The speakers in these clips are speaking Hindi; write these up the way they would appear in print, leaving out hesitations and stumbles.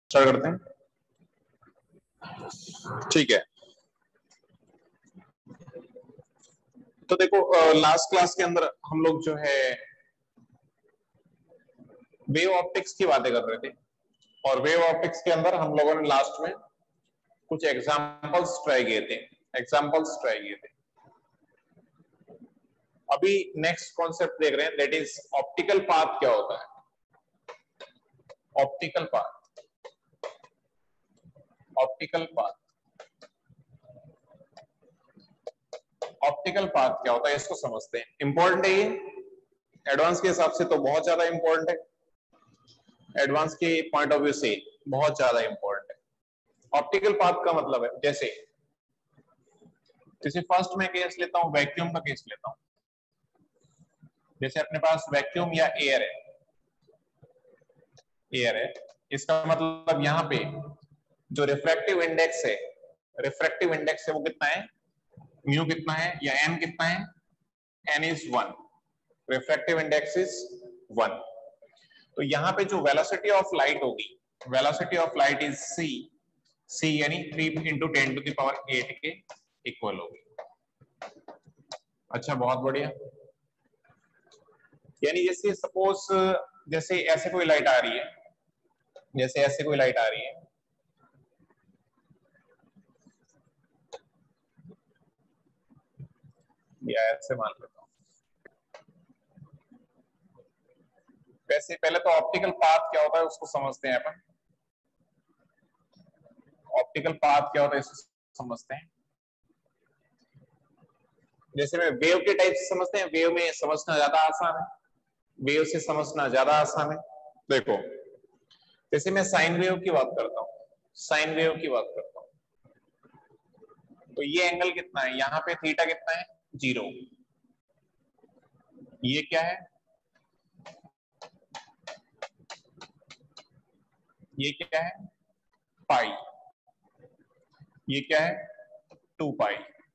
स्टार्ट करते हैं। ठीक है, तो देखो लास्ट क्लास के अंदर हम लोग जो है वेव ऑप्टिक्स की बातें कर रहे थे और वेव ऑप्टिक्स के अंदर हम लोगों ने लास्ट में कुछ एग्जांपल्स ट्राई किए थे। अभी नेक्स्ट कॉन्सेप्ट देख रहे हैं, दैट इज ऑप्टिकल पाथ। क्या होता है ऑप्टिकल पाथ? ऑप्टिकल पाथ क्या होता है इसको समझते हैं। इंपॉर्टेंट है ये, एडवांस के हिसाब से तो बहुत ज्यादा इंपॉर्टेंट है, एडवांस के पॉइंट ऑफ व्यू से बहुत ज्यादा इंपॉर्टेंट है। ऑप्टिकल पाथ का मतलब है, जैसे फर्स्ट मैं केस लेता हूं, वैक्यूम का केस लेता हूं। जैसे अपने पास वैक्यूम या एयर है, इसका मतलब यहां पे जो रिफ्रैक्टिव इंडेक्स है वो कितना है, म्यू कितना है या एन कितना है, n is 1, refractive index is 1। तो यहाँ पे जो वेलोसिटी ऑफ लाइट होगी, velocity of light is c यानी 3 × 10⁸ के इक्वल होगी। अच्छा, बहुत बढ़िया। यानी जैसे सपोज जैसे ऐसे कोई लाइट आ रही है, या ऐसे मान लेता हूं। वैसे पहले तो ऑप्टिकल पाथ क्या होता है उसको समझते हैं अपन। ऑप्टिकल पाथ क्या होता है इसको समझते हैं। जैसे मैं वेव के टाइप से समझते हैं, वेव में समझना ज्यादा आसान है, देखो जैसे मैं साइन वेव की बात करता हूं, तो ये एंगल कितना है, यहाँ पे थीटा कितना है, 0। ये क्या है, पाई। ये क्या है, 2 पाई।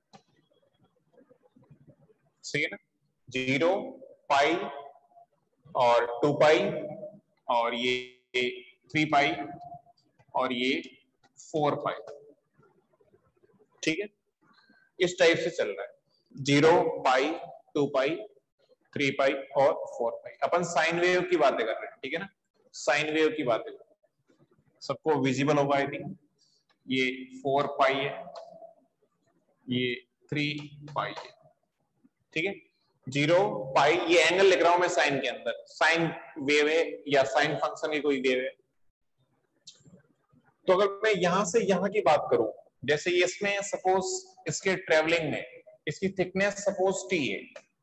सही है ना, 0 पाई और 2 पाई और ये 3 पाई और ये 4 पाई। ठीक है, इस टाइप से चल रहा है, 0 पाई 2 पाई 3 पाई और 4 पाई। अपन साइन वेव की बातें कर रहे हैं, ठीक है ना, साइन वेव की बातें सबको विजिबल होगा आई थिंक। ये 4 पाई है, ये 3 पाई है, ठीक है। 0 पाई, ये एंगल लिख रहा हूं मैं साइन के अंदर, साइन वेव है या साइन फंक्शन की कोई वेव है। तो अगर मैं यहां से यहां की बात करूं, जैसे इसमें सपोज इसके ट्रेवलिंग में इसकी थिकनेस सपोज टी है,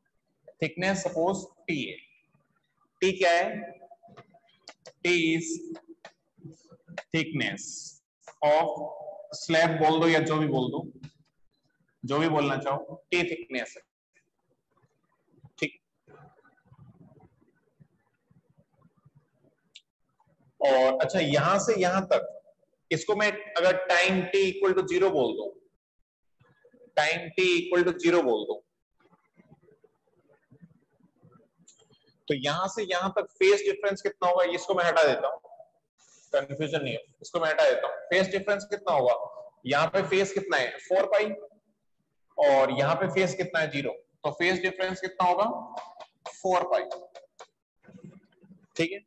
टी क्या है, t is thickness of slab बोल दो या जो भी बोलना चाहो, टी थिकनेस है, ठीक। और अच्छा, यहां से यहां तक इसको मैं अगर टाइम t इक्वल टू 0 बोल दूं, तो यहां से यहां तक फेस डिफरेंस कितना होगा, इसको मैं हटा देता हूं, कंफ्यूजन नहीं है, इसको मैं हटा देता हूं। फेस डिफरेंस कितना होगा, यहाँ पे फेस कितना है 4 पाई और यहाँ पे फेस कितना है 0, तो फेस डिफरेंस कितना होगा 4 पाई, ठीक है,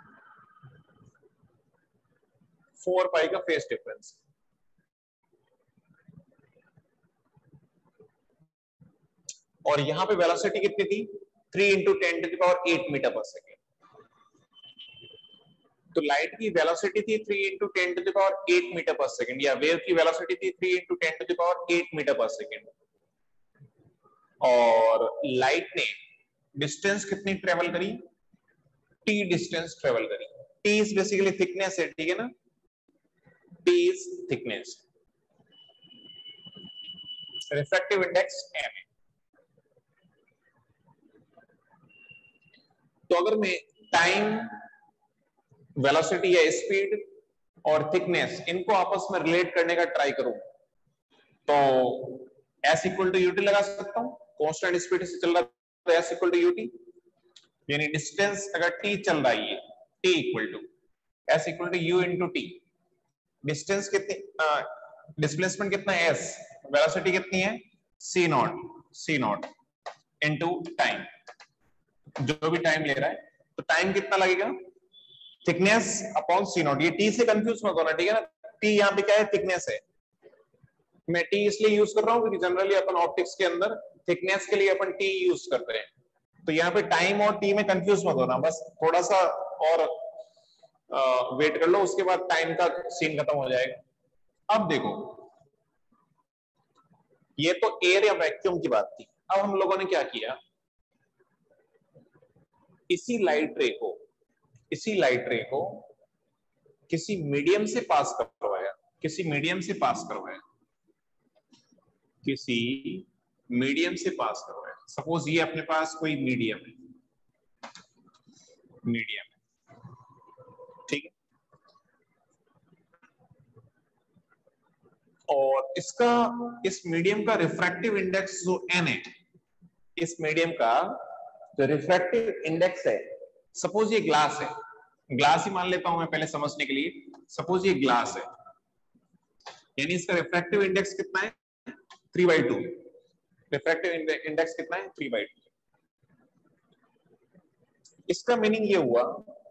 4 पाई का फेस डिफरेंस। और यहाँ पे वेलोसिटी कितनी थी, 3 × 10⁸ मीटर पर सेकेंड। तो लाइट की वेलोसिटी थी 3 × 10⁸ मीटर पर सेकेंड, या वेव की वेलोसिटी थी 3 × 10⁸ मीटर पर सेकेंड। और लाइट ने डिस्टेंस कितनी ट्रेवल करी, t डिस्टेंस ट्रेवल करी। t इज बेसिकली थिकनेस है, ठीक है ना, t is thickness, refractive index m है। तो अगर मैं टाइम, वेलोसिटी या स्पीड और थिकनेस इनको आपस में रिलेट करने का ट्राई करूं, तो s इक्वल टू यूटी लगा सकता हूं, कांस्टेंट स्पीड से चल रहा है तो s इक्वल टू यूटी, यानी डिस्टेंस अगर t चल रहा है, t equal to s equal to u into t, distance कितनी, डिस्प्लेसमेंट कितना है s, वेलोसिटी कितनी है c नॉट इनटू टाइम, जो भी टाइम ले रहा है, तो टाइम कितना लगेगा, थिकनेस अपॉन सी नॉट। ये टी से कंफ्यूज मत होना, ठीक है ना, टी यहाँ पे क्या है, थिकनेस है। मैं टी इसलिए यूज कर रहा हूँ क्योंकि जनरली अपन ऑप्टिक्स के अंदर थिकनेस के लिए अपन टी यूज करते हैं। तो यहाँ पे टाइम और टी में कंफ्यूज मत होना, बस थोड़ा सा और वेट कर लो, उसके बाद टाइम का सीन खत्म हो जाएगा। अब देखो, ये तो एयर या वैक्यूम की बात थी। अब हम लोगों ने क्या किया, इसी लाइट रे को किसी मीडियम से पास करवाया, किसी मीडियम से पास करवाया, किसी मीडियम से पास करवाया। सपोज ये अपने पास कोई मीडियम है, ठीक है, और इसका, इस मीडियम का रिफ्रैक्टिव इंडेक्स जो n है, इस मीडियम का जो रिफ्रैक्टिव इंडेक्स है, सपोज ये ग्लास है, ग्लास ही मान लेता हूं मैं पहले समझने के लिए, सपोज ये ग्लास है, यानी इसका रिफ्रैक्टिव इंडेक्स कितना है 3/2, रिफ्रैक्टिव इंडेक्स कितना है 3/2। इसका मीनिंग ये हुआ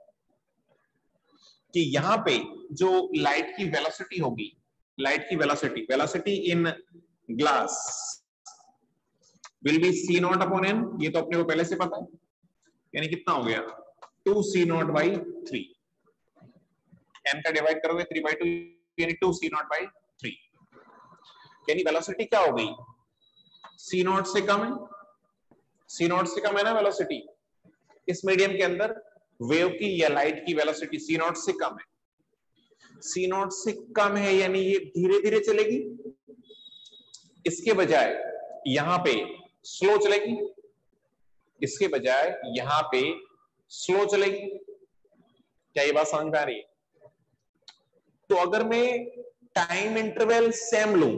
कि यहां पे जो लाइट की वेलोसिटी होगी, लाइट की velocity in glass will be c not upon n, ये तो अपने को पहले से पता है, यानी कितना हो गया 2c नॉट बाई 3, n का डिवाइड करोगे 3/2 यानी 2c नॉट बाई 3, यानी वेलोसिटी क्या हो गई, c नॉट से कम है, c नॉट से कम है ना वेलोसिटी इस मीडियम के अंदर, वेव की या लाइट की वेलोसिटी c नॉट से कम है, c नॉट से कम है यानी ये धीरे धीरे चलेगी, इसके बजाय यहां पे स्लो चलेगी, इसके बजाय यहां पे स्लो चलेगी। क्या ये बात समझ में आ रही है? तो अगर मैं टाइम इंटरवल सेम लूं,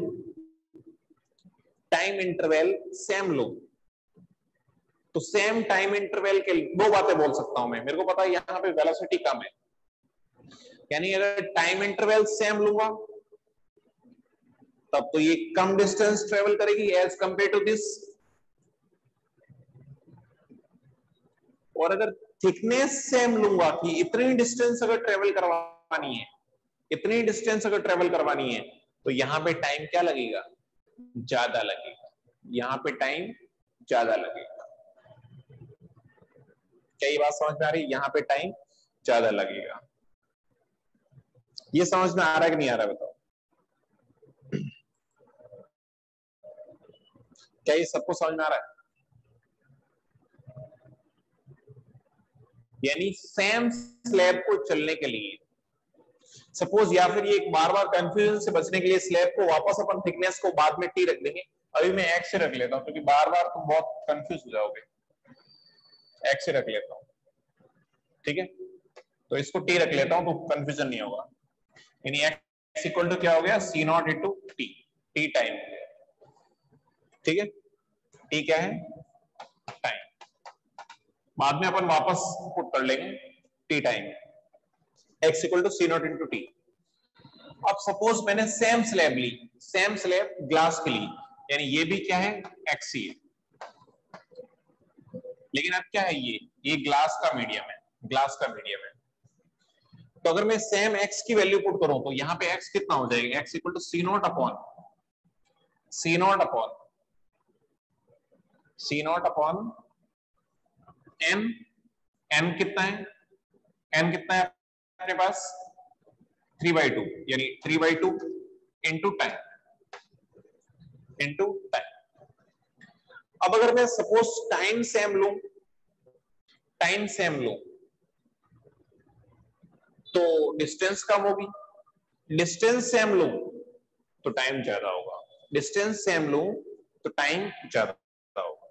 टाइम इंटरवल सेम लूं, तो सेम टाइम इंटरवल के दो बातें बोल सकता हूं मैं, मेरे को पता है यहां पे वेलोसिटी कम है, यानी अगर टाइम इंटरवल सेम लूंगा तब तो ये कम डिस्टेंस ट्रेवल करेगी एज कंपेयर टू दिस, और अगर थिकनेस सेम लूंगा कि इतनी डिस्टेंस अगर ट्रेवल करवानी है, इतनी डिस्टेंस अगर ट्रेवल करवानी है, तो यहां पे टाइम क्या लगेगा, ज्यादा लगेगा, यहां पे टाइम ज्यादा लगेगा। क्या ये बात समझ में आ रही है? यहां पे टाइम ज्यादा लगेगा। ये समझ में आ रहा है कि नहीं आ रहा बताओ? क्या ये सबको समझ में आ रहा है? यानी सेम स्लैब को चलने के लिए, सपोज, या फिर ये बार बार कंफ्यूजन से बचने के लिए स्लैब को वापस अपन थिकनेस को बाद में टी रख देंगे, अभी मैं एक्स से रख लेता हूं क्योंकि बार बार तुम बहुत कंफ्यूज हो जाओगे, एक्स से रख लेता हूं, ठीक है, तो इसको टी रख लेता हूं तो कंफ्यूजन नहीं होगा, यानी एक्स इक्वल टू क्या हो गया c not into t, t time हो गया, ठीक है, टी क्या है टाइम, बाद में अपन वापस पुट कर लेंगे t time, x equal to c not into t. अब सपोज मैंने सेम स्लैब ली, सेम स्लैब ग्लास के लिए, यानी ये भी क्या है एक्स ही है, लेकिन अब क्या है ये ग्लास का मीडियम है, ग्लास का मीडियम है, तो अगर मैं सेम एक्स की वैल्यू पुट करूं तो यहां पे एक्स कितना हो जाएगा, x equal to c not upon n, n कितना है, एन कितना है अपने पास 3/2, यानी 3/2 इंटू टाइम, इंटू टाइम। अब अगर मैं सपोज टाइम सेम लूं, टाइम सेम लूं तो डिस्टेंस कम होगी, डिस्टेंस सेम लूं तो टाइम ज्यादा होगा, डिस्टेंस सेम लूं तो टाइम ज्यादा होगा।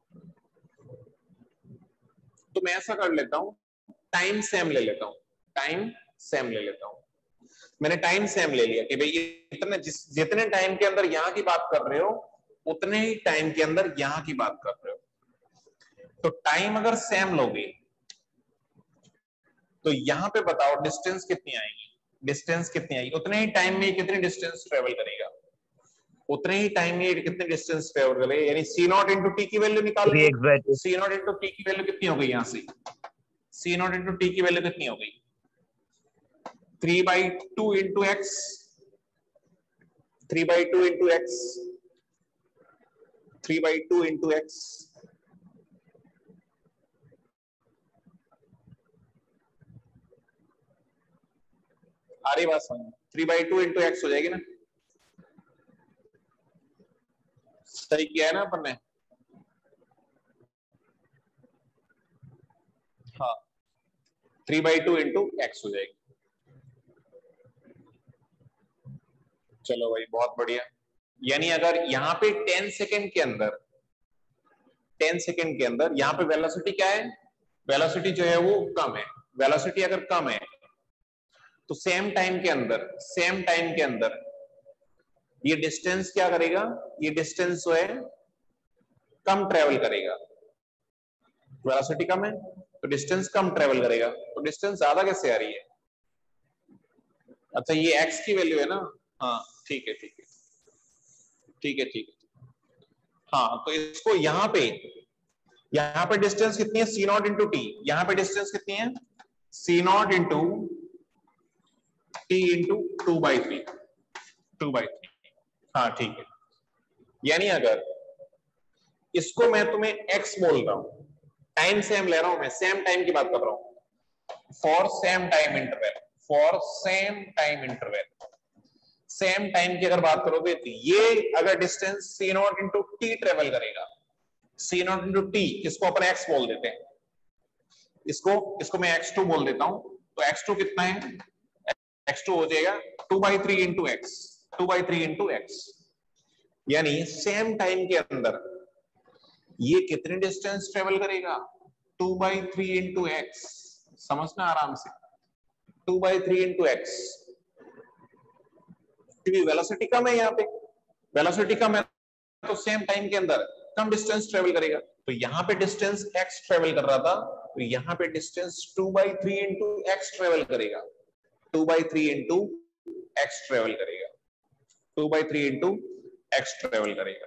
तो मैं ऐसा कर लेता हूं, टाइम सेम ले लेता हूं, टाइम सेम ले लेता हूं, मैंने टाइम सेम ले लिया कि भाई इतने जितने टाइम के अंदर यहां की बात कर रहे हो उतने ही टाइम के अंदर यहां की बात कर रहे हो, तो टाइम अगर सेम लोगे तो यहां पे बताओ डिस्टेंस कितनी आएगी, डिस्टेंस कितनी आई, उतने ही टाइम में कितनी डिस्टेंस ट्रेवल करेगा, उतने ही टाइम में कितने डिस्टेंस ट्रेवल करेगा, यानी सी नॉट इंटू टी की वैल्यू निकाल लो। सी नॉट इंटू टी की वैल्यू कितनी हो गई यहाँ से, सी नॉट इंटू टी की वैल्यू कितनी हो गई, 3/2 into x, 3/2 into x, 3/2 into x, आ रही बात समझ, 3/2 इंटू एक्स हो जाएगी ना, सही किया है ना अपन ने, हाँ 3/2 इंटू एक्स हो जाएगी। चलो भाई बहुत बढ़िया, यानी अगर यहाँ पे 10 सेकेंड के अंदर, 10 सेकेंड के अंदर यहाँ पे वेलोसिटी क्या है, वेलोसिटी जो है वो कम है, वेलोसिटी अगर कम है तो सेम टाइम के अंदर, सेम टाइम के अंदर ये डिस्टेंस क्या करेगा, ये डिस्टेंस जो है कम ट्रेवल करेगा, वेलोसिटी कम है तो डिस्टेंस कम ट्रेवल करेगा, तो डिस्टेंस ज्यादा कैसे आ रही है, अच्छा ये एक्स की वैल्यू है ना, हाँ ठीक है ठीक है ठीक है ठीक है, हाँ तो इसको यहाँ पे डिस्टेंस कितनी है, सी नॉट इंटू टी, यहाँ पे डिस्टेंस कितनी है, c not into t into 2/3, 2/3, हाँ ठीक है, यानी अगर इसको मैं तुम्हें x बोल रहा हूं, टाइम सेम ले रहा हूं, मैं सेम टाइम की बात कर रहा हूं, for same time interval, for same time interval, same time की अगर बात करोगे तो ये अगर distance c not into t travel करेगा, सी नॉट इंटू टी, इसको अपन x बोल देते हैं, इसको मैं x2 बोल देता हूं, तो x2 कितना है, x2 हो जाएगा 2/3 इंटू एक्स, 2/3 इंटू एक्स, यानी सेम टाइम के अंदर ये कितने डिस्टेंस ट्रेवल करेगा, 2/3 इंटू एक्स, समझना आराम से, 2/3 इंटू एक्स, क्योंकि वेलोसिटी कम है, यहाँ पे वेलोसिटी कम है तो सेम टाइम के अंदर कम डिस्टेंस ट्रेवल करेगा, तो यहाँ पे डिस्टेंस x ट्रेवल कर रहा था, तो यहाँ पे डिस्टेंस 2/3 इंटू एक्स ट्रेवल करेगा, 2/3 इंटू एक्स ट्रेवल करेगा, 2/3 इंटू एक्स ट्रेवल करेगा।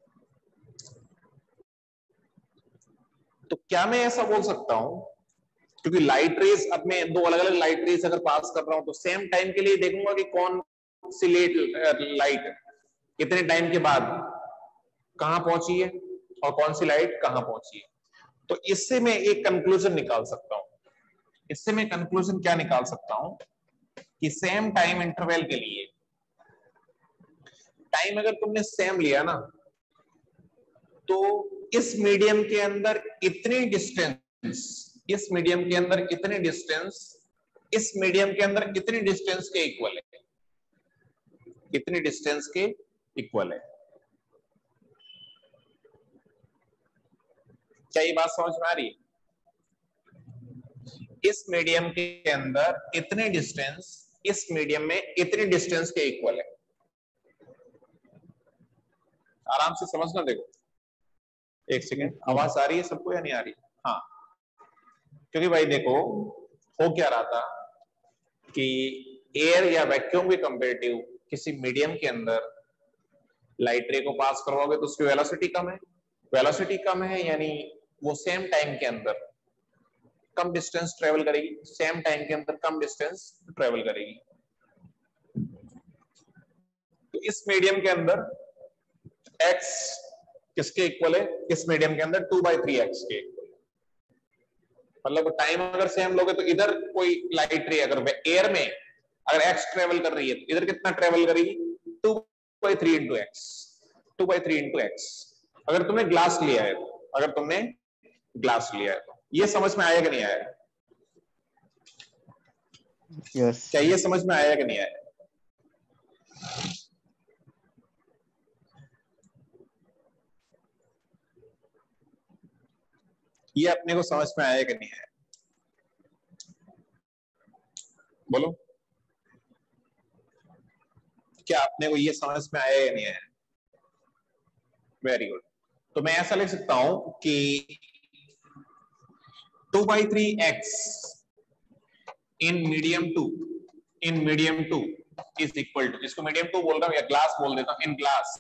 तो क्या मैं ऐसा बोल सकता हूं, क्योंकि लाइट रेस, अब मैं दो अलग अलग लाइट रेस अगर पास कर रहा हूं तो सेम टाइम के लिए देखूंगा कि कौन सी लाइट कितने टाइम के बाद कहां पहुंची है और कौन सी लाइट कहां पहुंची है, तो इससे मैं एक कंक्लूजन निकाल सकता हूं, इससे मैं कंक्लूजन क्या निकाल सकता हूं कि सेम टाइम इंटरवल के लिए, टाइम अगर तुमने सेम लिया ना, तो इस मीडियम के अंदर इतनी डिस्टेंस, इस मीडियम के अंदर इतनी डिस्टेंस, इस मीडियम के अंदर इतनी डिस्टेंस के इक्वल है, कितनी डिस्टेंस के इक्वल है, क्या ये बात समझ में आ रही है, इस मीडियम के अंदर इतनी डिस्टेंस इस मीडियम में इतनी डिस्टेंस के इक्वल है, आराम से समझना, देखो एक सेकेंड, आवाज आ रही है सबको या नहीं आ रही, हाँ क्योंकि भाई देखो हो क्या रहा था कि एयर या वैक्यूम के कंपेरेटिव किसी मीडियम के अंदर लाइट रे को पास करवाओगे तो उसकी वेलोसिटी कम है, वेलोसिटी कम है यानी वो सेम टाइम के अंदर कम डिस्टेंस ट्रेवल करेगी, सेम टाइम के अंदर कम डिस्टेंस ट्रेवल करेगी, तो इस मीडियम के अंदर x किसके इक्वल है, इस मीडियम के अंदर 2/3 x के इक्वल, मतलब टाइम अगर सेम लोगे तो इधर कोई लाइट रे अगर एयर में अगर x ट्रेवल कर रही है तो इधर कितना ट्रेवल करेगी, 2/3 इंटू एक्स, 2/3 इंटू एक्स, अगर तुमने ग्लास लिया है, अगर तुमने ग्लास लिया है तो ये समझ में आया कि नहीं आया, यस क्या ये समझ में आया कि नहीं आया, ये अपने को समझ में आया कि नहीं आया, बोलो क्या अपने को ये समझ में आया या नहीं आया, वेरी गुड, तो मैं ऐसा लिख सकता हूं कि 2/3 x in medium 2 in medium 2 is equal to, इसको मीडियम 2 बोल रहा हूं या ग्लास बोल देता हूं, इन ग्लास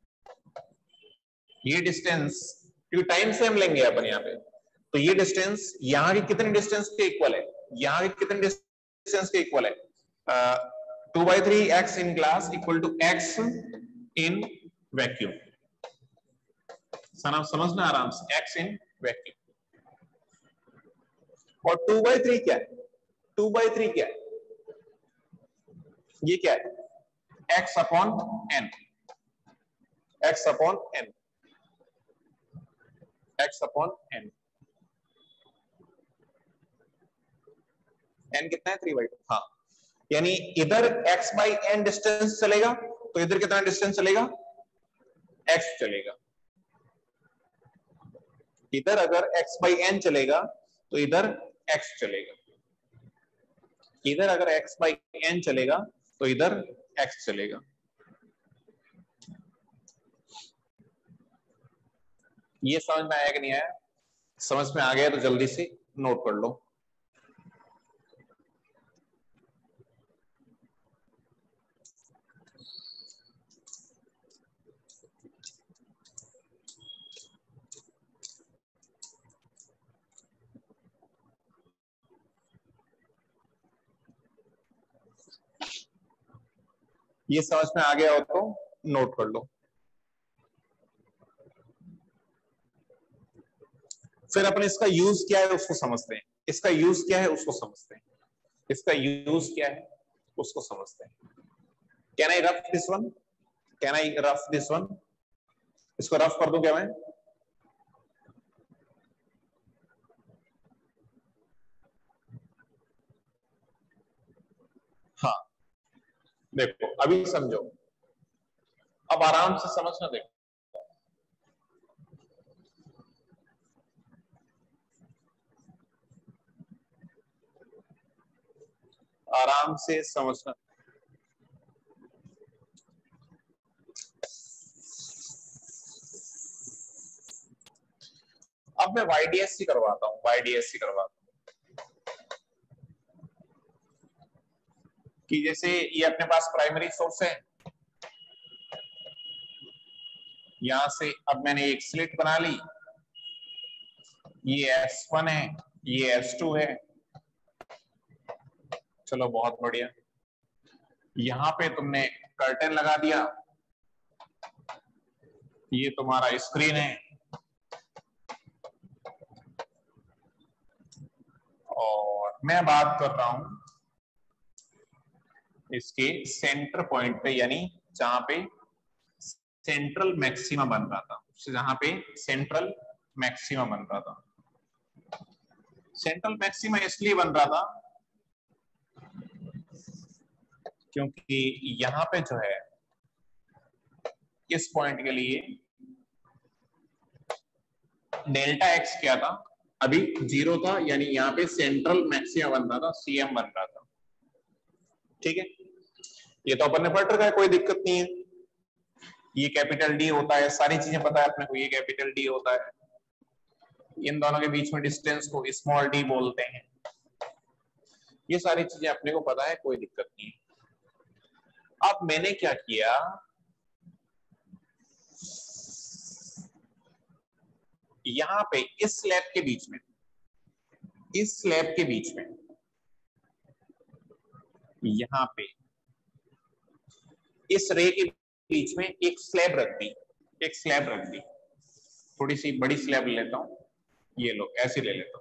ये डिस्टेंस, क्योंकि टाइम सेम लेंगे अपन यहाँ पे, तो ये डिस्टेंस यहाँ के कितने डिस्टेंस के इक्वल है, यहाँ के कितने डिस्टेंस के इक्वल है, 2/3 x in glass equal to x in vacuum. समझना आराम से, x इन वैक्यूम। और 2/3 क्या है, 2/3 क्या है, ये क्या है, x upon n, x upon n, x upon n, n कितना है 3/2। हाँ, यानी इधर x बाई n डिस्टेंस चलेगा तो इधर कितना डिस्टेंस चलेगा, x चलेगा। इधर अगर x बाई n चलेगा तो इधर x चलेगा, इधर अगर x बाई n चलेगा तो इधर x चलेगा। ये समझ में आया कि नहीं आया? समझ में आ गया तो जल्दी से नोट कर लो। ये समझ में आ गया हो तो नोट कर लो। फिर अपन इसका यूज क्या है उसको समझते हैं, इसका यूज क्या है उसको समझते हैं, इसका यूज क्या है उसको समझते हैं। Can I rough this one, can I rough this one, इसको रफ कर दूं क्या मैं? हाँ देखो अभी समझो, अब आराम से समझना, देखो आराम से समझना। अब मैं YDSC करवाता हूं, YDSC करवाता हूं कि जैसे ये अपने पास प्राइमरी सोर्स है, यहां से अब मैंने एक स्लिट बना ली, ये S1 है, ये S2 है, चलो बहुत बढ़िया। यहां पे तुमने कर्टेन लगा दिया, ये तुम्हारा स्क्रीन है, और मैं बात कर रहा हूं इसके सेंटर पॉइंट पे, यानी जहां पे सेंट्रल मैक्सिमा बन रहा था, जहां पे सेंट्रल मैक्सिमा बन रहा था। सेंट्रल मैक्सिमा इसलिए बन रहा था क्योंकि यहां पे जो है इस पॉइंट के लिए डेल्टा एक्स क्या था, अभी 0 था, यानी यहाँ पे सेंट्रल मैक्सिमा बन रहा था, CM बन रहा था। ठीक है, ये तो अपन ने पढ़ रखा है, कोई दिक्कत नहीं है। ये कैपिटल डी होता है, सारी चीजें पता है अपने को, ये कैपिटल डी होता है, इन दोनों के बीच में डिस्टेंस को स्मॉल डी बोलते हैं, ये सारी चीजें अपने को पता है, कोई दिक्कत नहीं है। अब मैंने क्या किया, यहां पे इस स्लैब के बीच में, इस स्लैब के बीच में, यहां पे इस रे के बीच में एक स्लैब रख दी, एक स्लैब रख दी, थोड़ी सी बड़ी स्लैब ले लेता हूं, ये लो ऐसी ले लेता हूं,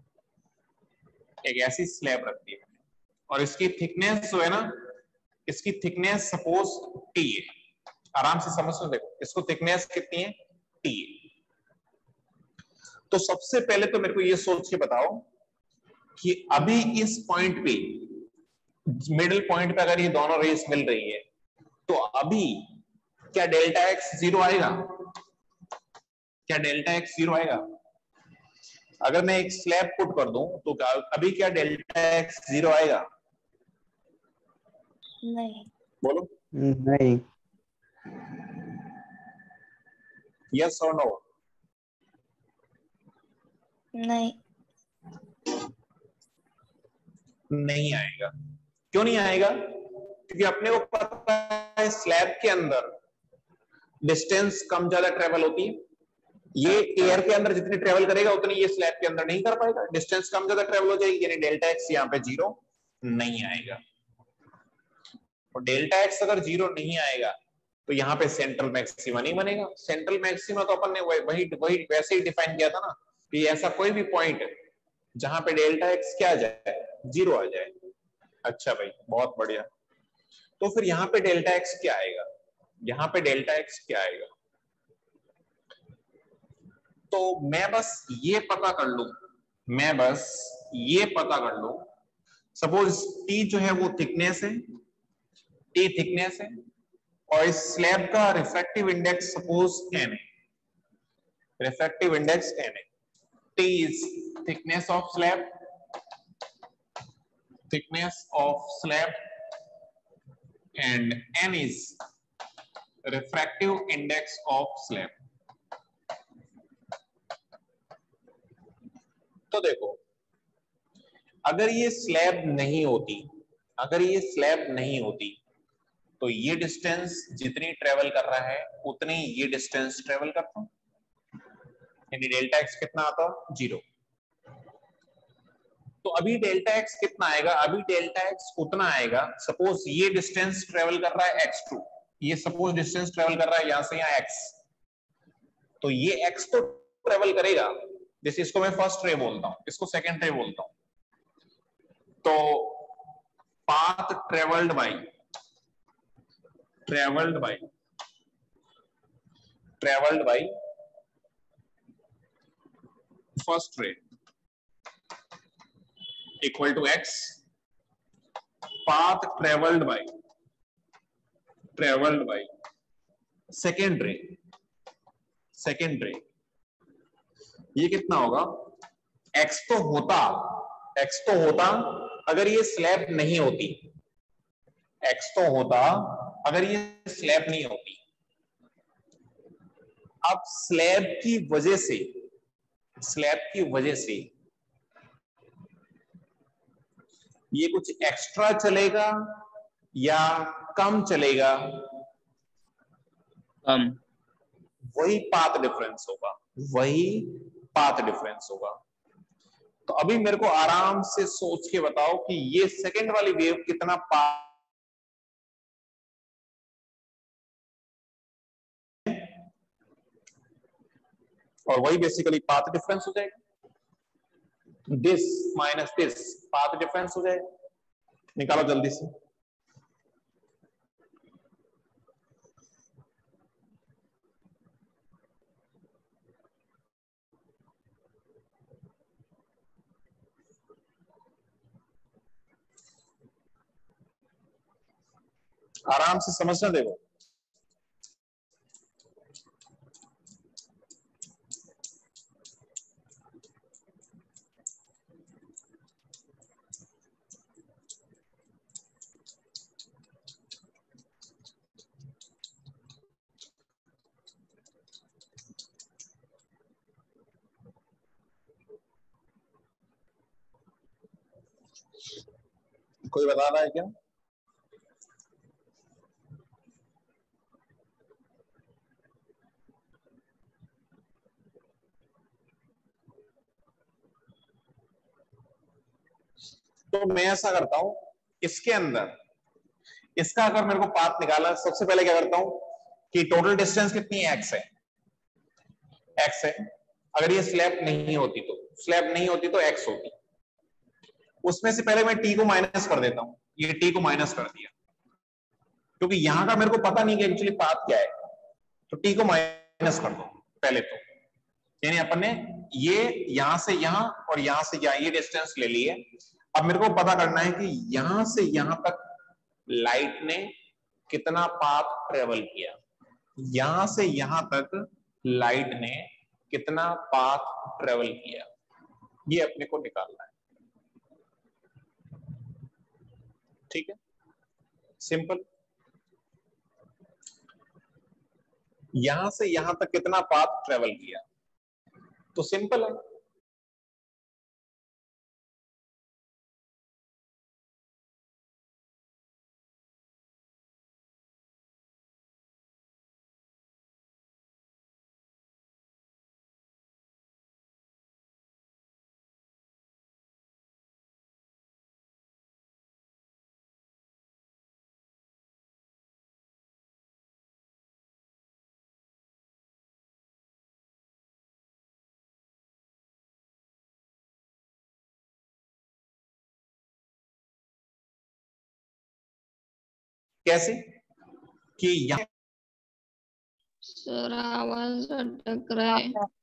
एक ऐसी स्लैब रख दी मैंने, और इसकी थिकनेस जो है ना, इसकी थिकनेस सपोज T है, आराम से समझो, देखो इसको थिकनेस कितनी है, T है। तो सबसे पहले तो मेरे को ये सोच के बताओ कि अभी इस पॉइंट पे, मिडिल पॉइंट पे अगर ये दोनों रेस मिल रही है तो अभी क्या डेल्टा एक्स 0 आएगा, क्या डेल्टा एक्स 0 आएगा? अगर मैं एक स्लैब पुट कर दूं तो अभी क्या डेल्टा एक्स 0 आएगा? नहीं। बोलो नहीं। यस और नो? नहीं। नहीं आएगा। क्यों नहीं आएगा? क्योंकि अपने को पता है स्लैब के अंदर डिस्टेंस कम ज्यादा ट्रेवल होती है। ये एयर के अंदर जितनी ट्रेवल करेगा उतनी ये स्लैब के अंदर नहीं कर पाएगा, डिस्टेंस कम ज्यादा ट्रेवल हो जाएगी, यानी डेल्टा एक्स यहाँ पे 0 नहीं आएगा। और डेल्टा एक्स अगर 0 नहीं आएगा तो यहाँ पे सेंट्रल मैक्सिमा नहीं बनेगा। सेंट्रल मैक्सिमा तो अपन ने वही वही वैसे ही डिफाइन किया था ना, कि ऐसा कोई भी पॉइंट जहां पे डेल्टा एक्स क्या आ जाए, 0 आ जाए। अच्छा भाई, बहुत बढ़िया। तो फिर यहाँ पे डेल्टा एक्स क्या आएगा? यहाँ पे डेल्टा एक्स क्या आएगा? तो मैं बस ये पता कर लूं, सपोज टी जो है वो थिकनेस है, टी थिकनेस है, और इस स्लैब का रिफ्रैक्टिव इंडेक्स सपोज n है, रिफ्रैक्टिव इंडेक्स n है। T is thickness of slab, and n is refractive index of slab. तो देखो, अगर ये स्लैब नहीं होती, तो ये डिस्टेंस जितनी ट्रेवल कर रहा है उतनी ये डिस्टेंस ट्रेवल करता, यानी डेल्टा एक्स कितना आता? 0। तो अभी डेल्टा एक्स कितना आएगा? अभी डेल्टा एक्स उतना आएगा, सपोज ये डिस्टेंस ट्रेवल कर रहा है x2, ये सपोज डिस्टेंस ट्रेवल कर रहा है यहां से यहां x, तो ये x तो ट्रेवल करेगा, जैसे इसको मैं फर्स्ट रे बोलता हूं, इसको सेकंड रे बोलता हूं, तो path travelled by first ray equal to x, path travelled by second ray, ये कितना होगा? x तो होता अगर ये स्लैब नहीं होती, अब स्लैब की वजह से ये कुछ एक्स्ट्रा चलेगा या कम चलेगा? वही पाथ डिफरेंस होगा। तो अभी मेरे को आराम से सोच के बताओ कि ये सेकंड वाली वेव कितना पाथ, और वही बेसिकली पाथ डिफरेंस हो जाएगा, this minus this path difference हो जाएगा। निकालो जल्दी से। आराम से समझना, देखो कोई बता रहा है क्या? तो मैं ऐसा करता हूं, इसके अंदर इसका अगर मेरे को पाथ निकालना, सबसे पहले क्या करता हूं कि टोटल डिस्टेंस कितनी है? x है। अगर ये स्लैब नहीं होती तो x होती। उसमें से पहले मैं t को माइनस कर देता हूं, ये t को माइनस कर दिया, क्योंकि यहां का मेरे को पता नहीं कि एक्चुअली पाथ क्या है, तो t को माइनस कर दो पहले तो, यानी अपन ने ये यहां से यहां और यहां से यहां ये डिस्टेंस ले ली है। अब मेरे को पता करना है कि यहां से यहां तक लाइट ने कितना पाथ ट्रेवल किया, यहां से यहां तक लाइट ने कितना पाथ ट्रेवल किया, ये अपने को निकालना है। ठीक है, सिंपल। यहां से यहां तक कितना पाथ ट्रेवल किया, तो सिंपल है, कैसे कि यहाँ सर आवाज अटक रहा है।